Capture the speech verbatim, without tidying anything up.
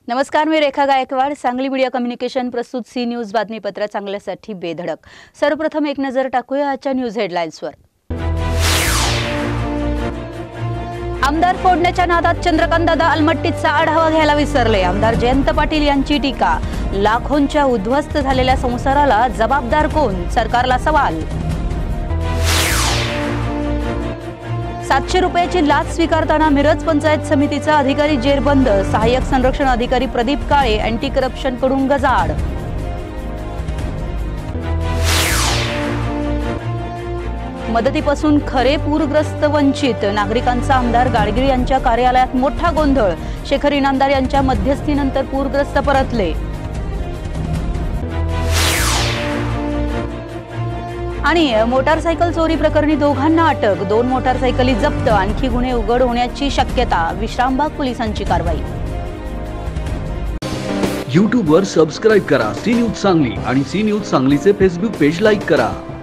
नमस्कार, मी Rekha Gaikwad. Sangli media communication प्रस्तुत सी न्यूज बातमीपत्र चांगल्यासाठी बेधडक. सर्वप्रथम एक नजर टाकूया आजच्या न्यूज हेडलाईन्सवर. आमदार फोडण्याच्या नादात चंद्रकांतदादा अलमट्टीचा आढावा घ्यायला विसरले. आमदार जयंत पाटील यांची टीका. लाखोंच्या उद्ध्वस्त झालेल्या संसाराला जबाबदार कोण? सरकारला सवाल. सातशे रुपयाची लाच स्वीकारताना मिरज पंचायत समितीचा अधिकारी जेरबंद. सहाय्यक संरक्षण अधिकारी प्रदीप काळे अँटी करप्शन कडून गजाआड. मदतीपासून खरे पूरग्रस्त वंचित. नागरिकांचा आमदार गाडगीळ यांच्या कार्यालयात मोठा गोंधळ. शेखर इनामदार यांच्या मध्यस्थीनंतर पूरग्रस्त परतले. आणि मोटारसायकल चोरी प्रकरणी दोघांना अटक. दोन मोटारसायकली जप्त. आणखी गुन्हे उघड होण्याची शक्यता. विश्रामबाग पोलिसांची कारवाई. यूट्यूब वर सबस्क्राइब करा सी न्यूज सांगली आणि सी न्यूज सांगलीचे फेसबुक पेज लाईक करा.